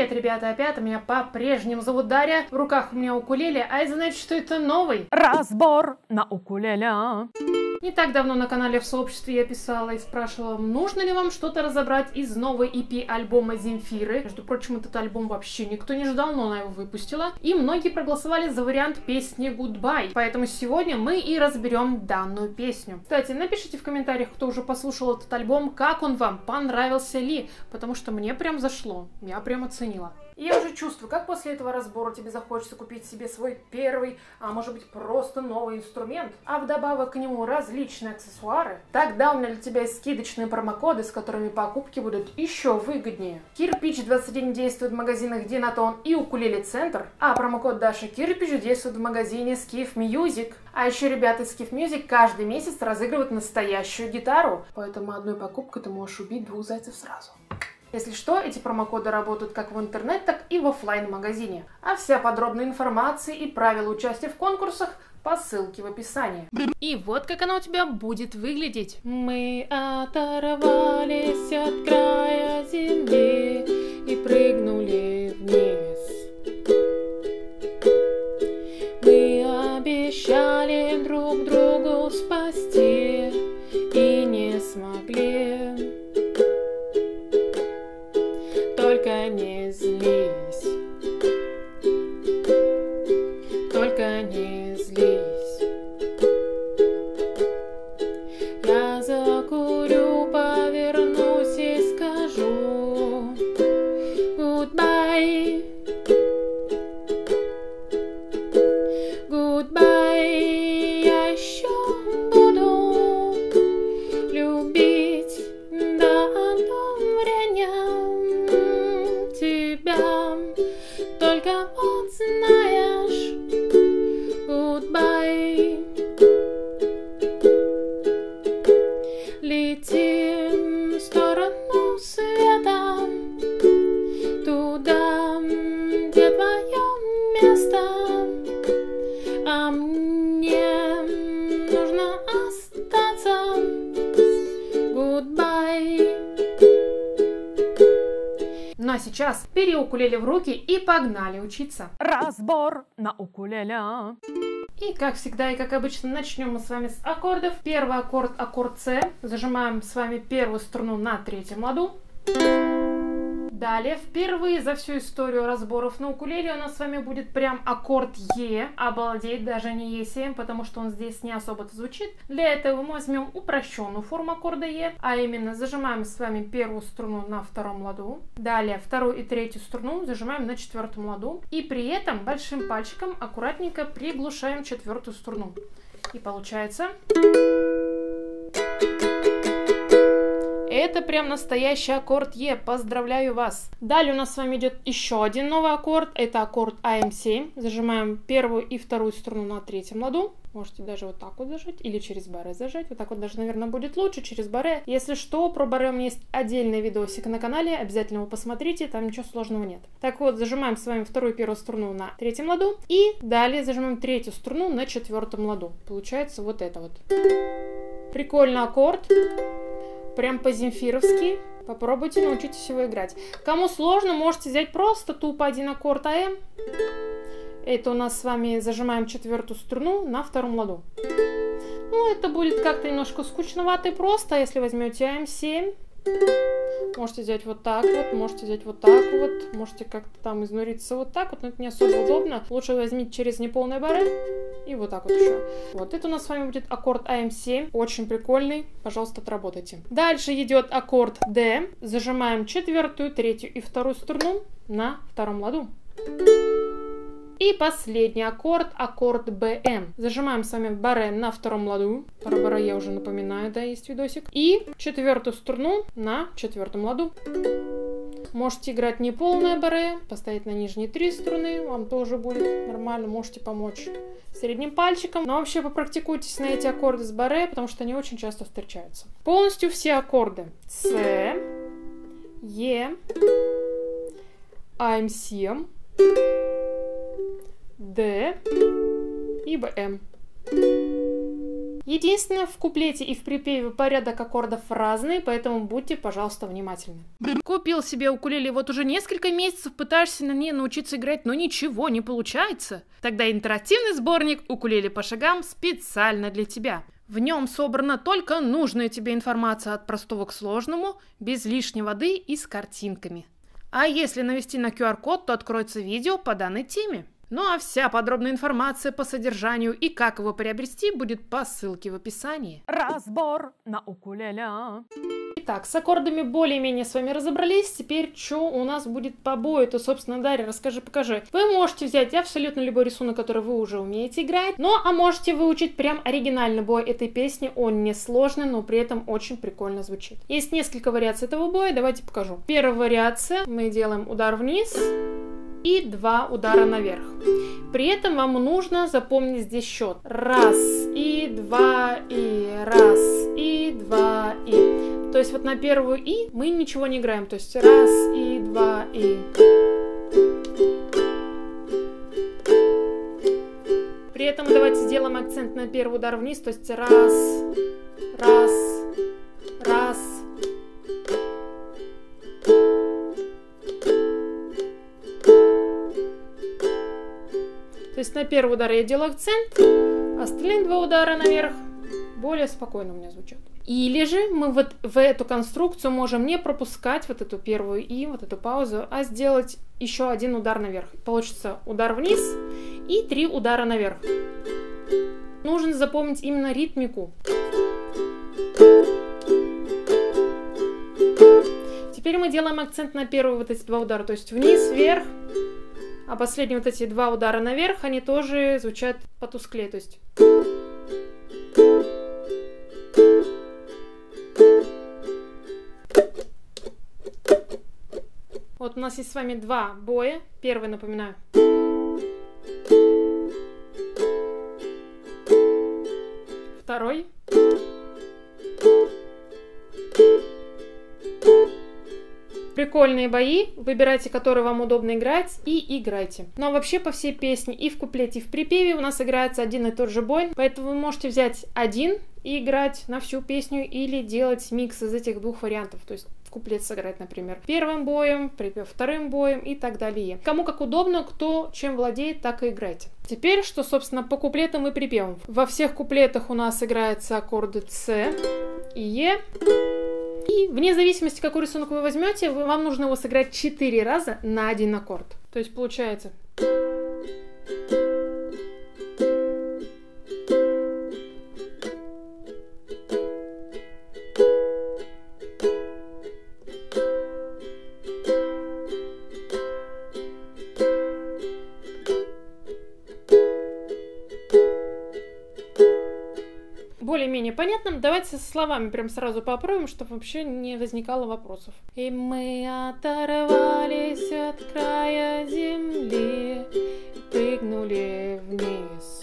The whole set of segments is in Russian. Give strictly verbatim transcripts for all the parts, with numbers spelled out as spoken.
Привет, ребята, опять меня по-прежнему зовут Дарья, в руках у меня укулеле, а это значит, что это новый разбор на укулеле. Не так давно на канале в сообществе я писала и спрашивала, нужно ли вам что-то разобрать из новой и пи альбома Земфиры. Между прочим, этот альбом вообще никто не ждал, но она его выпустила. И многие проголосовали за вариант песни Goodbye. Поэтому сегодня мы и разберем данную песню. Кстати, напишите в комментариях, кто уже послушал этот альбом, как он вам, понравился ли. Потому что мне прям зашло, я прям оценила. И я уже чувствую, как после этого разбора тебе захочется купить себе свой первый, а может быть просто новый инструмент, а вдобавок к нему различные аксессуары. Тогда у меня для тебя есть скидочные промокоды, с которыми покупки будут еще выгоднее. Кирпич двадцать один действует в магазинах Динатон и Укулеле Центр, а промокод Даша Кирпич действует в магазине Skiff Music. А еще ребята из Skiff Music каждый месяц разыгрывают настоящую гитару, поэтому одной покупкой ты можешь убить двух зайцев сразу. Если что, эти промокоды работают как в интернет, так и в офлайн-магазине. А вся подробная информация и правила участия в конкурсах по ссылке в описании. И вот как оно у тебя будет выглядеть. Мы оторвались от края земли и прыгнули вниз. Мы обещали друг другу спасти и не смогли. Только не злись, только не злись. Я закурю, повернусь и скажу goodbye, goodbye. Я еще буду любить до одобрения тебя, только вот знаешь, goodbye. Летим в сторону света, туда, где твое место, а мне нужно остаться, goodbye. Ну а сейчас бери укулеле в руки и погнали учиться. Разбор на укулеле. И как всегда и как обычно начнем мы с вами с аккордов. Первый аккорд — аккорд С. Зажимаем с вами первую струну на третьем ладу. Далее, впервые за всю историю разборов на укулеле у нас с вами будет прям аккорд Е. Обалдеть, даже не Е семь, потому что он здесь не особо-то звучит. Для этого мы возьмем упрощенную форму аккорда Е, а именно зажимаем с вами первую струну на втором ладу. Далее, вторую и третью струну зажимаем на четвертом ладу. И при этом большим пальчиком аккуратненько приглушаем четвертую струну. И получается... Это прям настоящий аккорд Е, поздравляю вас. Далее у нас с вами идет еще один новый аккорд, это аккорд А М семь. Зажимаем первую и вторую струну на третьем ладу. Можете даже вот так вот зажать или через барре зажать. Вот так вот даже, наверное, будет лучше, через барре. Если что, про барре у меня есть отдельный видосик на канале, обязательно его посмотрите, там ничего сложного нет. Так вот, зажимаем с вами вторую и первую струну на третьем ладу. И далее зажимаем третью струну на четвертом ладу. Получается вот это вот. Прикольный аккорд. Прям по-земфировски. Попробуйте, научитесь его играть. Кому сложно, можете взять просто тупо один аккорд А М. Это у нас с вами зажимаем четвертую струну на втором ладу. Ну, это будет как-то немножко скучновато и просто. Если возьмете А М семь, можете взять вот так вот, можете взять вот так вот, можете как-то там изнуриться вот так вот, но это не особо удобно. Лучше возьмите через неполное барре и вот так вот еще. Вот, это у нас с вами будет аккорд А М семь, очень прикольный, пожалуйста, отработайте. Дальше идет аккорд Д, зажимаем четвертую, третью и вторую струну на втором ладу. И последний аккорд, аккорд Б М. Зажимаем с вами барре на втором ладу. Про барре я уже напоминаю, да, есть видосик. И четвертую струну на четвертом ладу. Можете играть не полное барре, поставить на нижние три струны, вам тоже будет нормально, можете помочь средним пальчиком. Но вообще попрактикуйтесь на эти аккорды с барре, потому что они очень часто встречаются. Полностью все аккорды С, Е, А М семь, Д и Б М. Единственное, в куплете и в припеве порядок аккордов разный, поэтому будьте, пожалуйста, внимательны. Купил себе укулеле, вот уже несколько месяцев пытаешься на ней научиться играть, но ничего не получается. Тогда интерактивный сборник «Укулеле по шагам» специально для тебя. В нем собрана только нужная тебе информация от простого к сложному, без лишней воды и с картинками. А если навести на ку ар код, то откроется видео по данной теме. Ну а вся подробная информация по содержанию и как его приобрести будет по ссылке в описании. Разбор на укулеле. Итак, с аккордами более-менее с вами разобрались. Теперь что у нас будет по бою? То, собственно, Дарья, расскажи, покажи. Вы можете взять абсолютно любой рисунок, который вы уже умеете играть. Ну, а можете выучить прям оригинальный бой этой песни. Он не сложный, но при этом очень прикольно звучит. Есть несколько вариаций этого боя, давайте покажу. Первая вариация. Мы делаем удар вниз и два удара наверх. При этом вам нужно запомнить здесь счет. Раз, и два, и раз, и два, и. То есть вот на первую и мы ничего не играем. То есть раз, и два, и. При этом давайте сделаем акцент на первый удар вниз. То есть раз, раз, раз. То есть на первый удар я делаю акцент, остальные два удара наверх более спокойно у меня звучат. Или же мы вот в эту конструкцию можем не пропускать вот эту первую и вот эту паузу, а сделать еще один удар наверх. Получится удар вниз и три удара наверх. Нужно запомнить именно ритмику. Теперь мы делаем акцент на первые вот эти два удара, то есть вниз, вверх. А последние вот эти два удара наверх, они тоже звучат потусклее, то есть. Вот у нас есть с вами два боя. Первый, напоминаю. Второй. Прикольные бои, выбирайте, которые вам удобно играть, и играйте. Ну а вообще по всей песне и в куплете, и в припеве у нас играется один и тот же бой, поэтому вы можете взять один и играть на всю песню, или делать микс из этих двух вариантов, то есть куплет сыграть, например, первым боем, припев вторым боем и так далее. Кому как удобно, кто чем владеет, так и играйте. Теперь, что, собственно, по куплетам и припевам. Во всех куплетах у нас играются аккорды С и Е. И вне зависимости, какой рисунок вы возьмете, вам нужно его сыграть четыре раза на один аккорд. То есть получается... Более-менее понятным. Давайте со словами прям сразу попробуем, чтобы вообще не возникало вопросов. И мы оторвались от края земли и прыгнули вниз.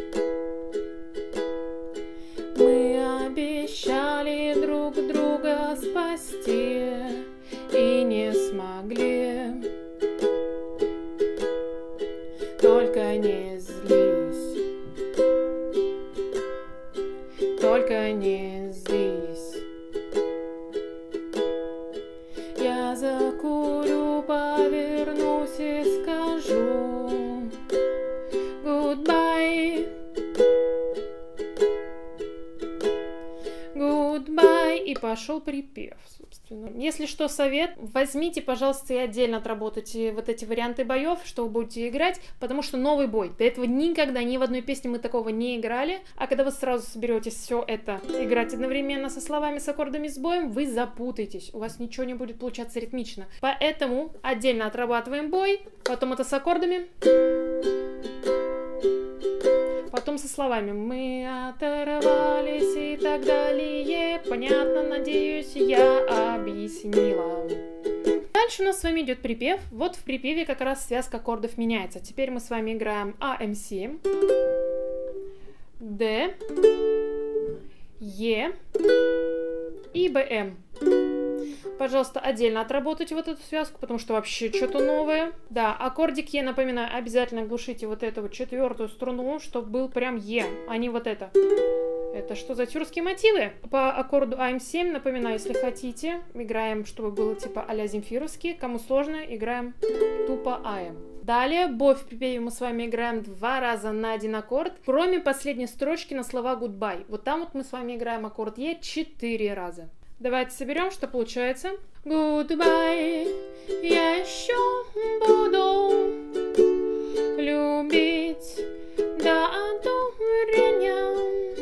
Мы обещали друг друга спасти и не смогли. Только не злись. Только не здесь. Я закурю, повернусь и скажу goodbye. Goodbye. И пошел припев, собственно. Если что, совет, возьмите, пожалуйста, и отдельно отработайте вот эти варианты боев, что вы будете играть, потому что новый бой. До этого никогда ни в одной песне мы такого не играли, а когда вы сразу соберетесь все это играть одновременно со словами, с аккордами, с боем, вы запутаетесь, у вас ничего не будет получаться ритмично. Поэтому отдельно отрабатываем бой, потом это с аккордами, потом со словами. Мы оторвались и так далее. Понятно, надеюсь, я объяснила. Дальше у нас с вами идет припев. Вот в припеве как раз связка аккордов меняется. Теперь мы с вами играем А Эм семь, Д, Е и Бэ Эм. Пожалуйста, отдельно отработайте вот эту связку, потому что вообще что-то новое. Да, аккордик Е, напоминаю, обязательно глушите вот эту вот четвертую струну, чтобы был прям Е, а не вот это. Это что за тюркские мотивы? По аккорду А М семь, напоминаю, если хотите, играем, чтобы было типа а-ля земфировский. Кому сложно, играем тупо А М. Далее, бой в припеве мы с вами играем два раза на один аккорд, кроме последней строчки на слова goodbye. Вот там вот мы с вами играем аккорд Е четыре раза. Давайте соберем, что получается. Goodbye, я еще буду любить до одурения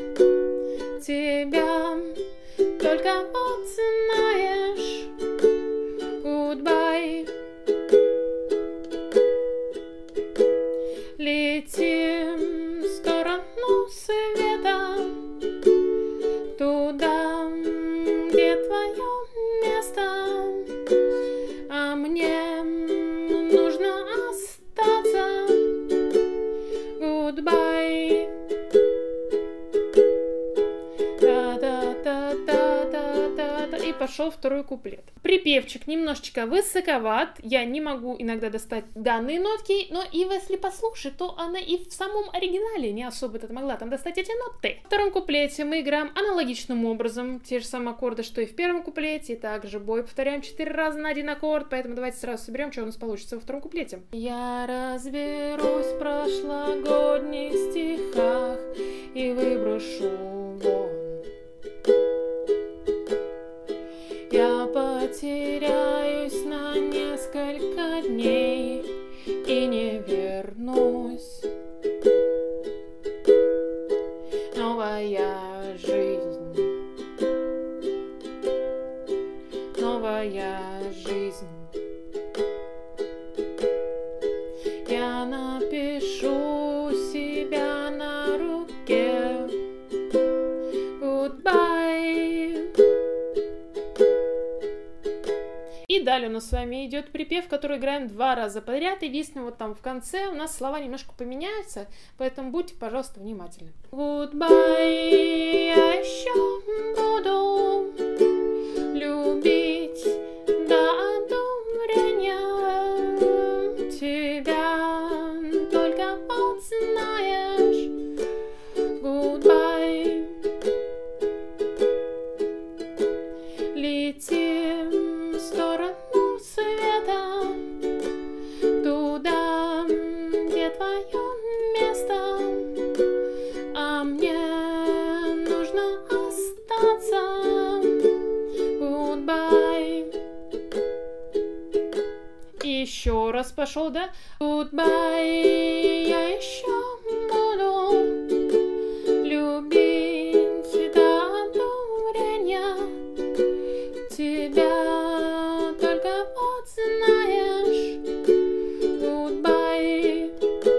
тебя, только вот знаешь. Goodbye. Летим в сторону света, туда, где твое место, а мне нужно остаться. Goodbye. Да-да-да-да-да-да. И пошел второй куплет. Припевчик немножечко высоковат, я не могу иногда достать данные нотки, но и если послушать, то она и в самом оригинале не особо-то могла там достать эти ноты. В втором куплете мы играем аналогичным образом, те же самые аккорды, что и в первом куплете, и также бой повторяем четыре раза на один аккорд, поэтому давайте сразу соберем, что у нас получится во втором куплете. Я разберусь в прошлогодних стихах и выброшу вон. Я потеряюсь на несколько дней и не вернусь. Новая жизнь, новая жизнь. Я напишу себя на руке. Goodbye. И далее у нас с вами идет припев, который играем два раза подряд. Единственное, вот там в конце у нас слова немножко поменяются, поэтому будьте, пожалуйста, внимательны. Goodbye, я еще буду любить до одурения тебя, только вот знаешь. Goodbye. Летим в сторону света, туда, где твое место, а мне нужно остаться. Goodbye. И еще раз пошел, да? Goodbye, я еще буду любить до одурения тебя, только вот знаешь. Goodbye.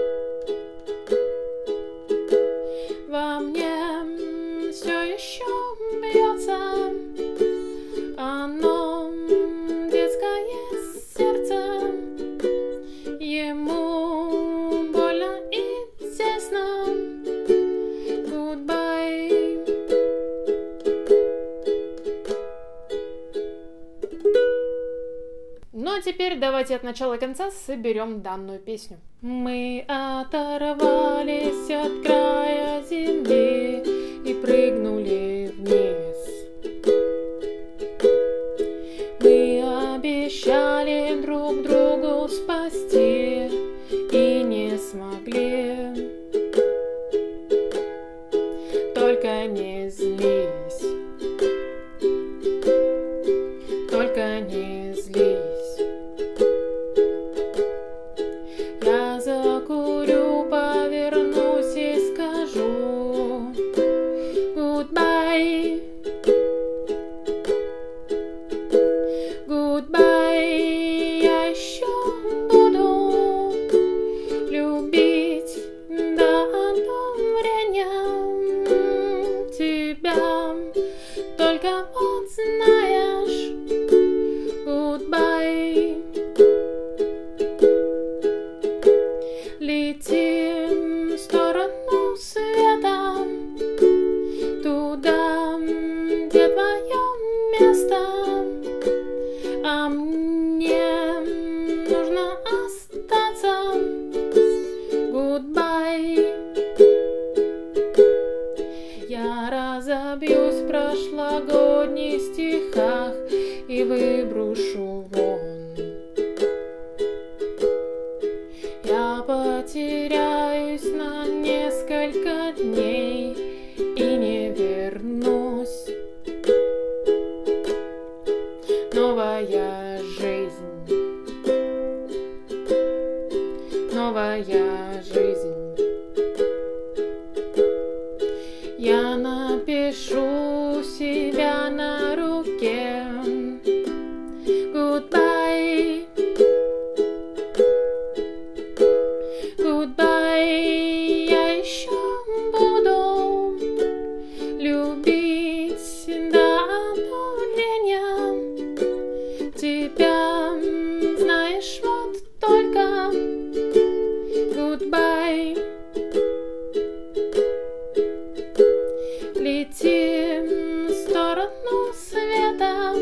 Во мне все еще бьется оно, детское сердце, ему больно и тесно. Goodbye. Ну а теперь давайте от начала конца соберем данную песню. Мы оторвались от края земли и прыгнули вниз. Мы обещали друг другу спасти и не смогли. Только не злись, только не злись. Я закурю, повернусь и скажу goodbye. Goodbye, я еще буду любить до одурения тебя, только вот знаешь. Goodbye. Летим в сторону света, туда, где твое место, а мне нужно остаться. Goodbye. Я потеряюсь на несколько дней и не вернусь. Новая жизнь, новая жизнь. Я напишу себя на руке. Goodbye, goodbye. Я еще буду любить до обнуления тебя, знаешь, вот только. Goodbye. Летим в сторону света,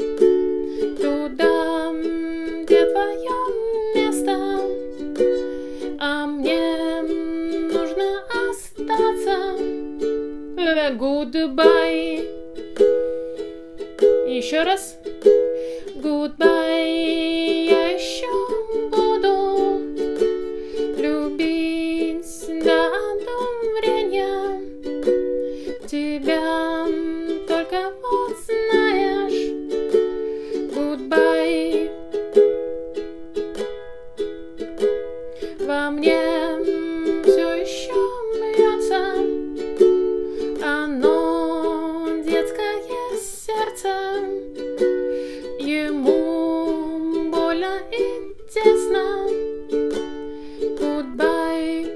туда, где твое место, а мне нужно остаться. Goodbye. Еще раз. Goodbye. Я еще буду любить до обнуления тебя, только вот знаешь. Goodbye. Во мне все еще бьется оно, детское сердце. Ему больно и тесно. Goodbye.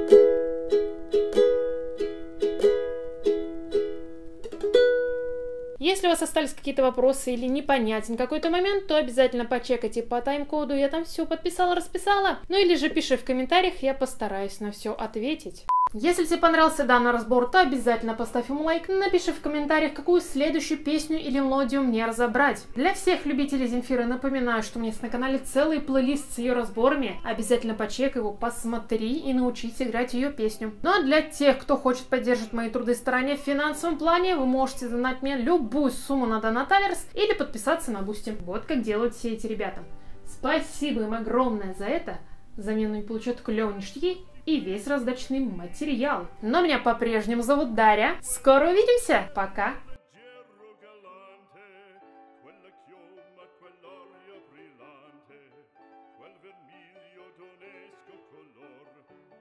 Если у вас остались какие-то вопросы или непонятен какой-то момент, то обязательно почекайте по тайм-коду, я там все подписала, расписала. Ну или же пиши в комментариях, я постараюсь на все ответить. Если тебе понравился данный разбор, то обязательно поставь ему лайк, напиши в комментариях, какую следующую песню или мелодию мне разобрать. Для всех любителей Земфиры напоминаю, что у меня есть на канале целый плейлист с ее разборами. Обязательно почекай его, посмотри и научись играть ее песню. Ну а для тех, кто хочет поддерживать мои труды и старания в финансовом плане, вы можете донать мне любую сумму на Донатаверс или подписаться на Бусти. Вот как делают все эти ребята. Спасибо им огромное за это. Взамен они получают клевые ништяки и весь раздачный материал. Но меня по-прежнему зовут Дарья. Скоро увидимся. Пока.